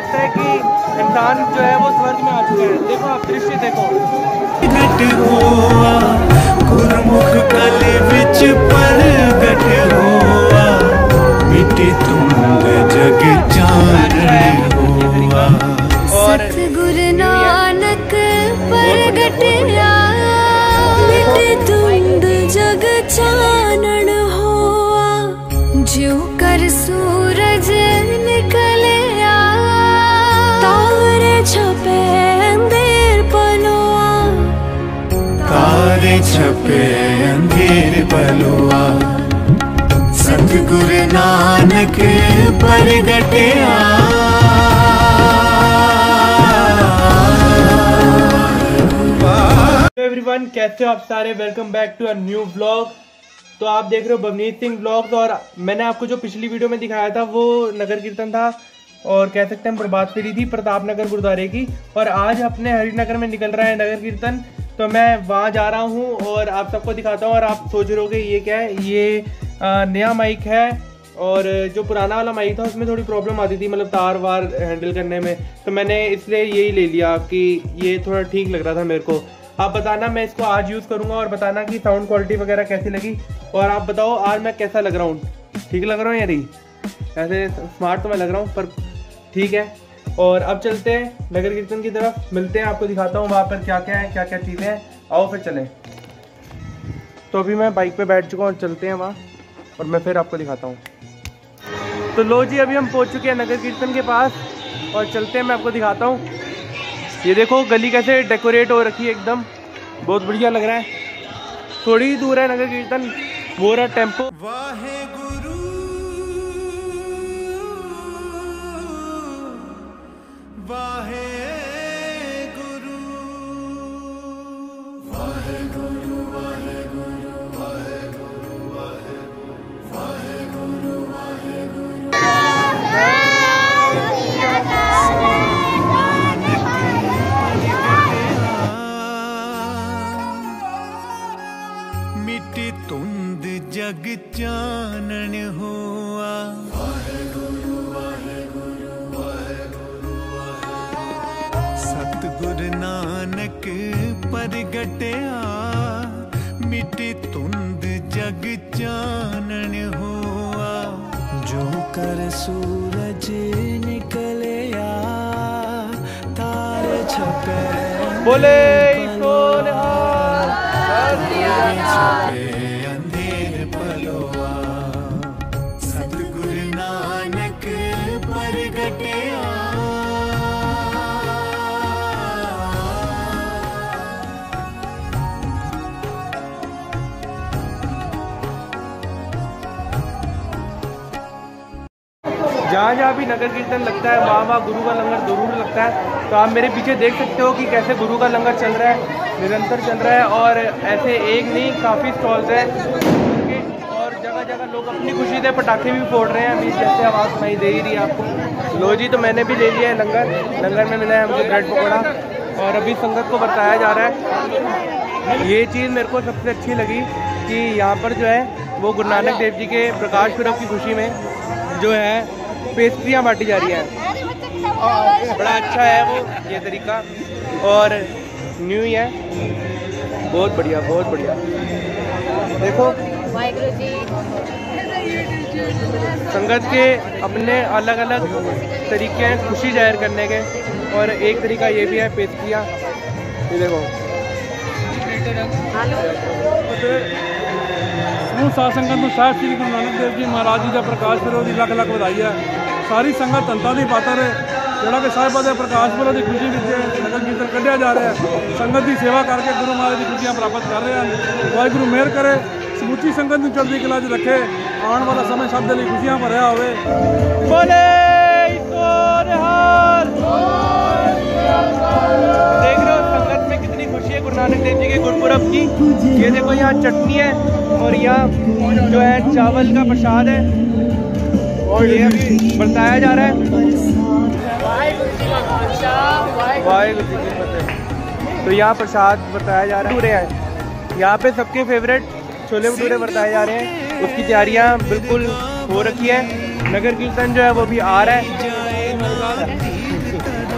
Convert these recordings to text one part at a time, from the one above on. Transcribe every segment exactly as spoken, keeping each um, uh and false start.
लगता है कि इंसान जो है वो स्वर्ग में आ चुका है। देखो आप दृश्य देखो। गुरमुख कले विच परगट होआ, मिटे तुंग जग चानन होआ। सतगुरु नानक परगटिया, मिटे तुंग जग चानन होआ। ज्यों कर सूरज निकलिया, तारे छपे अंधेर पलोआ। तारे छपे अंधेर पलोआ, सतगुरु नानक परगटिया। एवरीवन, कैसे हो आप सारे? Welcome back to a new vlog. तो आप देख रहे हो भवनीत सिंह व्लॉग्स, और मैंने आपको जो पिछली वीडियो में दिखाया था वो नगर कीर्तन था, और कह सकते हैं प्रभात फेरी थी प्रताप नगर गुरुद्वारे की। और आज अपने हरिनगर में निकल रहा है नगर कीर्तन, तो मैं वहाँ जा रहा हूँ और आप सबको दिखाता हूँ। और आप सोच रहे होगे ये क्या है? ये आ, नया माइक है, और जो पुराना वाला माइक था उसमें थोड़ी प्रॉब्लम आती थी, मतलब तार वार हैंडल करने में, तो मैंने इसलिए यही ले लिया कि ये थोड़ा ठीक लग रहा था मेरे को। आप बताना, मैं इसको आज यूज़ करूँगा और बताना कि साउंड क्वालिटी वगैरह कैसी लगी। और आप बताओ आज मैं कैसा लग रहा हूँ, ठीक लग रहा हूँ या नहीं? ऐसे स्मार्ट तो मैं लग रहा हूँ, पर ठीक है। और अब चलते हैं नगर कीर्तन की तरफ, मिलते हैं, आपको दिखाता हूँ वहाँ पर क्या क्या है, क्या क्या चीज़ें हैं। आओ फिर चलें। तो अभी मैं बाइक पे बैठ चुका हूँ और चलते हैं वहाँ, और मैं फिर आपको दिखाता हूँ। तो लो जी, अभी हम पहुँच चुके हैं नगर कीर्तन के पास, और चलते हैं, मैं आपको दिखाता हूँ। ये देखो गली कैसे डेकोरेट हो रखी है, एकदम बहुत बढ़िया लग रहा है। थोड़ी ही दूर है नगर कीर्तन, वो रहा टेम्पो। वाहे गुरु वाहे गुरु वाहे गुरु वाहे गुरु वाहे गुरु वाहे वाहे गुरु वाहे गुरु। मिटे तुंद जग चानन होआ, वाहेगुरु वाहेगुरु वाहेगुरु वाहे। सतगुरु नानक परगटिया, मिटे तुंद जग चानन होआ। जो कर सूरज निकलिया, तारे छपे बोले सोनिहार। छपे अंधेर पलोआ, सतगुरु नानक परगटिया। जहाँ जहाँ भी नगर कीर्तन लगता है वहाँ वहाँ गुरु का लंगर जरूर लगता है। तो आप मेरे पीछे देख सकते हो कि कैसे गुरु का लंगर चल रहा है, निरंतर चल रहा है। और ऐसे एक नहीं, काफ़ी स्टॉल्स हैं, और जगह जगह लोग अपनी खुशी से पटाखे भी फोड़ रहे हैं। अभी जैसे आवाज़ सुनाई दे ही रही है आपको। लो जी, तो मैंने भी ले लिया है लंगर। लंगर में मिला है हमको ब्रेड पकौड़ा, और अभी संगत को बरताया जा रहा है। ये चीज़ मेरे को सबसे अच्छी लगी कि यहाँ पर जो है वो गुरु नानक देव जी के प्रकाश पुरब की खुशी में जो है पेस्ट्रियाँ बांटी जा रही हैं। बड़ा अच्छा है वो ये तरीका, और न्यू ही है, बहुत बढ़िया बहुत बढ़िया। देखो संगत के अपने अलग अलग तरीके हैं खुशी जाहिर करने के, और एक तरीका ये भी है पेस्ट्रियाँ। ये देखो साध संगत ਨੂੰ ਸਾਹਿਬ ਸ੍ਰੀ ਗੁਰੂ ਨਾਨਕ ਦੇਵ ਜੀ ਮਹਾਰਾਜ ਜੀ ਦਾ ਪ੍ਰਕਾਸ਼ ਪੁਰਬ ਦੀ ਲੱਖ ਲੱਖ ਵਧਾਈ ਹੈ। ਸਾਰੀ ਸੰਗਤ ਧੰਤਾਂ ਦੀ ਪਾਤਰ ਜਿਹੜਾ ਕਿ ਸਾਹਿਬਾਂ ਦੇ ਪ੍ਰਕਾਸ਼ ਪੁਰਬ ਦੀ ਖੁਸ਼ੀ ਵਿੱਚ ਨਗਰ ਕੀਰਤਨ ਕੱਢਿਆ ਜਾ ਰਿਹਾ ਹੈ। ਸੰਗਤ ਦੀ ਸੇਵਾ ਕਰਕੇ ਗੁਰੂ ਮਹਾਰਾਜ ਦੀ ਖੁਸ਼ੀਆਂ ਪ੍ਰਾਪਤ ਕਰ ਰਹੇ ਹਨ। ਵਾਹਿਗੁਰੂ ਮਿਹਰ ਕਰੇ, ਸਮੁੱਚੀ ਸੰਗਤ ਨੂੰ ਚੜ੍ਹਦੀ ਕਲਾ 'ਚ ਰੱਖੇ, ਆਉਣ ਵਾਲਾ ਸਮੇਂ ਸਭ ਦੇ ਲਈ ਖੁਸ਼ੀਆਂ ਭਰਿਆ ਹੋਵੇ। बोले सोनिहार। देख रहे हो संगत में कितनी खुशी है गुरु नानक देव जी के गुरपुरब की। ये देखो यहाँ चटनी है, और यहाँ जो है चावल का प्रसाद है, और ये अभी बरताया जा रहा है। वाहिगुरु जी की फतेह। तो यहाँ प्रसाद बरताया जा रहा है। भटूरे हैं यहाँ पे, सबके फेवरेट छोले भटूरे बरताए जा रहे हैं। उसकी तैयारियाँ बिल्कुल हो रखी है। नगर कीर्तन जो है वो भी आ रहा है।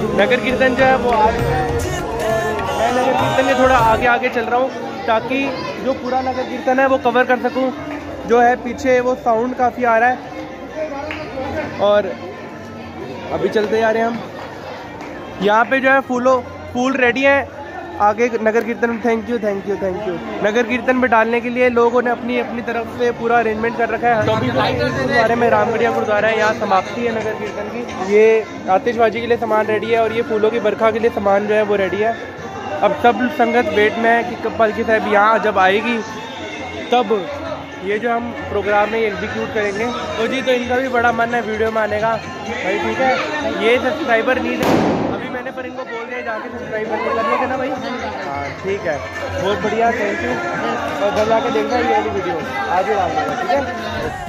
नगर कीर्तन जो है वो आ रहा है और मैं नगर कीर्तन के थोड़ा आगे आगे चल रहा हूँ ताकि जो पूरा नगर कीर्तन है वो कवर कर सकूँ। जो है पीछे वो साउंड काफ़ी आ रहा है और अभी चलते जा रहे हैं हम। यहाँ पे जो है फूलों फूल रेडी हैं आगे नगर कीर्तन में। Thank you thank you thank you. नगर कीर्तन में डालने के लिए लोगों ने अपनी अपनी तरफ से पूरा अरेंजमेंट कर रखा है। तो अभी गुरुद्वारे में रामगढ़िया गुरुद्वारा है, यहाँ समाप्ति है नगर कीर्तन की। ये आतिशबाजी के लिए सामान रेडी है और ये फूलों की बरखा के लिए सामान जो है वो रेडी है। अब सब संगत वेट में है कि कब पालकी साहब यहाँ जब आएगी तब ये जो हम प्रोग्राम में एग्जीक्यूट करेंगे। तो जी तो इनका भी बड़ा मन है वीडियो में आने का भाई, ठीक है। ये सब्सक्राइबर नहीं है अभी मैंने, पर इनको बोल दिया जाके सब्सक्राइबर नहीं करने का ना भाई। हाँ ठीक है, बहुत बढ़िया, थैंक यू। और घर जाके देखना ये वाली वीडियो आज ही डाल देगा, ठीक है।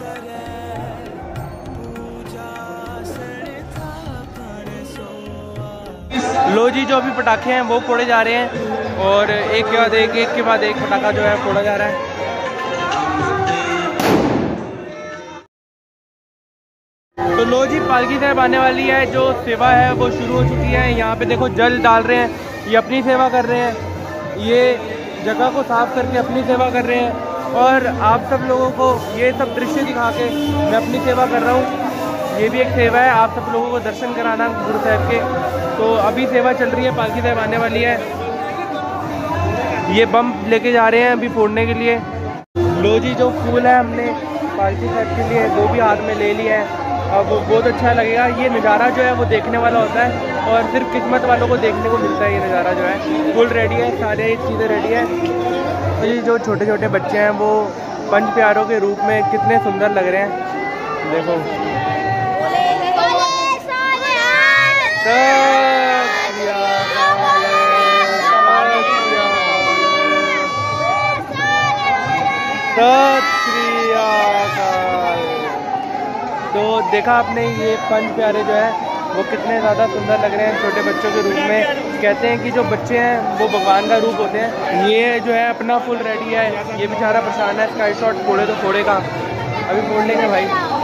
लो जी जो अभी पटाखे हैं वो फोड़े जा रहे हैं और एक के बाद एक एक के बाद एक पटाखा जो है फोड़ा जा रहा है। तो लो जी पालकी साहब आने वाली है, जो सेवा है वो शुरू हो चुकी है। यहाँ पे देखो जल डाल रहे हैं, ये अपनी सेवा कर रहे हैं, ये जगह को साफ करके अपनी सेवा कर रहे हैं और आप सब लोगों को ये सब दृश्य दिखा के मैं अपनी सेवा कर रहा हूँ। ये भी एक सेवा है, आप सब लोगों को दर्शन कराना गुरु साहब के। तो अभी सेवा चल रही है, पालकी साहब आने वाली है। ये बम लेके जा रहे हैं अभी फोड़ने के लिए। लो जी जो फूल है हमने पालकी साहब के लिए वो भी हाथ में ले लिया है। अब वो बहुत अच्छा लगेगा। ये नज़ारा जो है वो देखने वाला होता है और सिर्फ किस्मत वालों को देखने को मिलता है। ये नज़ारा जो है फुल रेडी है, सारे चीज़ें रेडी है। तो ये जो छोटे छोटे बच्चे हैं वो पंच प्यारों के रूप में कितने सुंदर लग रहे हैं, देखो। सत श्री अकाल। तो देखा आपने ये पंच प्यारे जो है वो कितने ज़्यादा सुंदर लग रहे हैं छोटे बच्चों के रूप में। कहते हैं कि जो बच्चे हैं वो भगवान का रूप होते हैं। ये जो है अपना फुल रेडी है, ये बेचारा परेशान है, स्काई शॉट फोड़े तो फोड़ेगा, अभी फोड़ लेंगे भाई।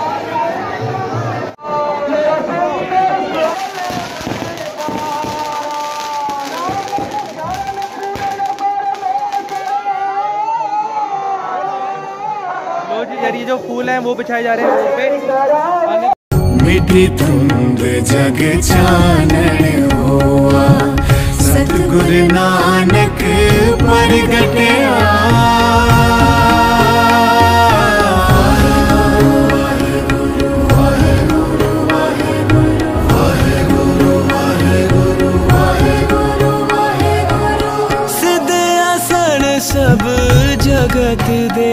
ये जो फूल हैं वो बिछाए जा रहे हैं रोड पे। मिठी धुंध जग चानन हुआ, सतगुरु नानक प्रगटया। सिद्ध असण सब जगत दे,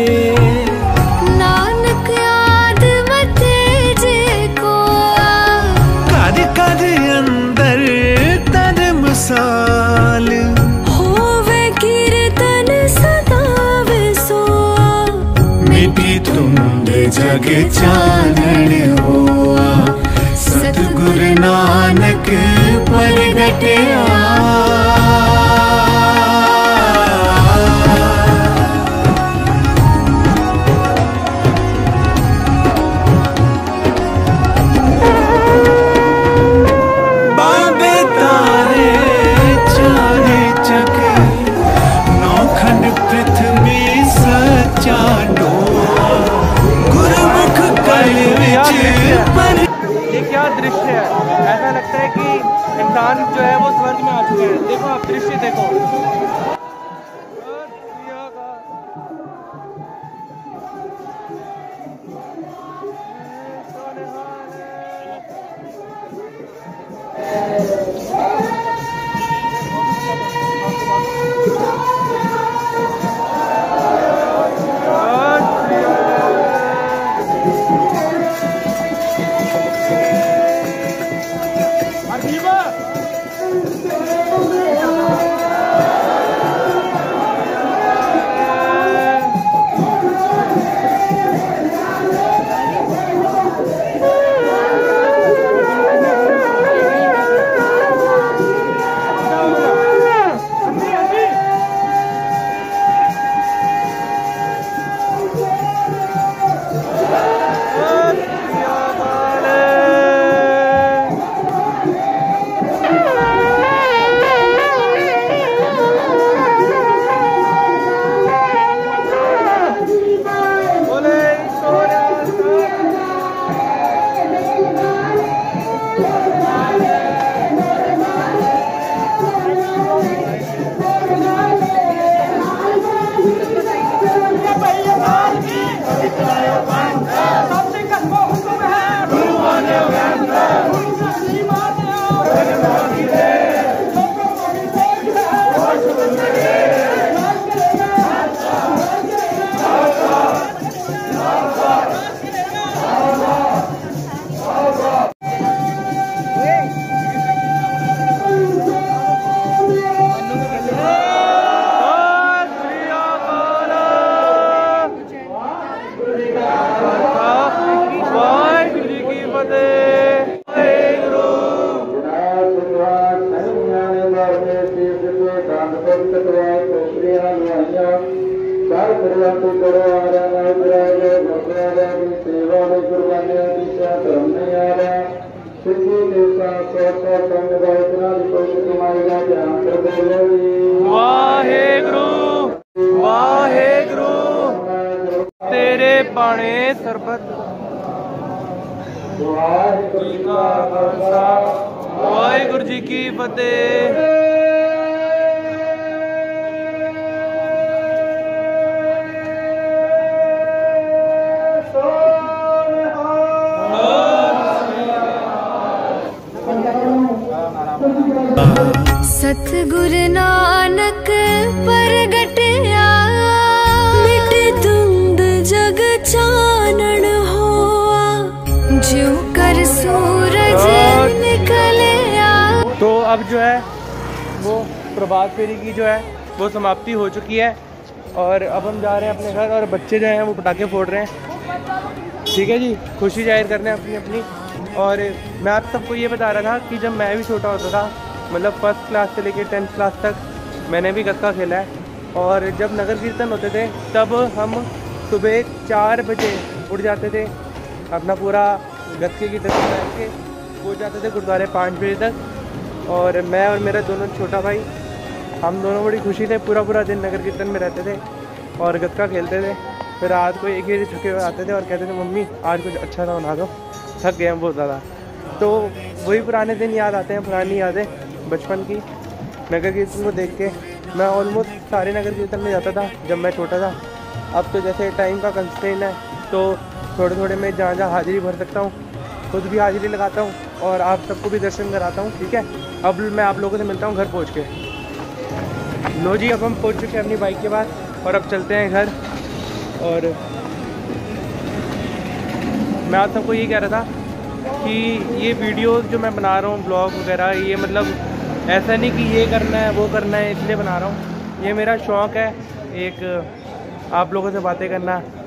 नानक याद मते जे को कद कद अंदर धर्मसाल, होवे कीर्तन सदा विसोआ। मिटी धुंध जग चानन हुआ, सतगुरु नानक प्रगटया। ये क्या दृश्य है, ऐसा लगता है कि इंसान जो है वो स्वर्ग में आ चुके हैं। देखो आप दृश्य देखो। सेवा में कुर्बानियां दी धर्म नहीं आ रहा सिद्धि के साथ सोचा संग का इतना भी कोई कमाई का ध्यान कर दे। वाहेगुरु वाहेगुरु तेरे बाणे सरबत वाहेगुरु जी का खालसा वाहेगुरु जी की फतेह। सतगुरु नानक परगटया मिट धुंध जग चानन होआ ज्यों कर सूरज निकलया। तो अब जो है वो प्रभात फेरी की जो है वो समाप्ति हो चुकी है और अब हम जा रहे हैं अपने घर और बच्चे जो हैं वो पटाखे फोड़ रहे हैं। ठीक है जी, खुशी जाहिर करने अपनी अपनी। और मैं आप सबको ये बता रहा था कि जब मैं भी छोटा होता था, मतलब फर्स्ट क्लास से लेकर टेंथ क्लास तक मैंने भी गतका खेला है। और जब नगर कीर्तन होते थे तब हम सुबह चार बजे उठ जाते थे, अपना पूरा गतके की ड्रेस पहन के पहुँच जाते थे गुरुद्वारे पाँच बजे तक। और मैं और मेरा दोनों छोटा भाई, हम दोनों बड़ी खुशी थे, पूरा पूरा दिन नगर कीर्तन में रहते थे और गतका खेलते थे। फिर रात को एक ही थके हुए आते थे और कहते थे मम्मी आज कुछ अच्छा सा बना दो, थक गए हम बहुत ज़्यादा। तो वही पुराने दिन याद आते हैं, पुरानी यादें बचपन की। नगर कीर्तन को देख के मैं ऑलमोस्ट सारे नगर कीर्तन में जाता था जब मैं छोटा था। अब तो जैसे टाइम का कंस्ट्रेंट है तो थोड़े थोड़े मैं जहाँ जहाँ हाजिरी भर सकता हूँ खुद भी हाजिरी लगाता हूँ और आप सबको भी दर्शन कराता हूँ। ठीक है, अब मैं आप लोगों से मिलता हूँ घर पहुँच के। लो जी, अब हम पहुँच चुके हैं अपनी बाइक के बाद और अब चलते हैं घर। और मैं आप सबको ये कह रहा था कि ये वीडियो जो मैं बना रहा हूँ ब्लॉग वगैरह, ये मतलब ऐसा नहीं कि ये करना है वो करना है इसलिए बना रहा हूँ। ये मेरा शौक़ है, एक आप लोगों से बातें करना,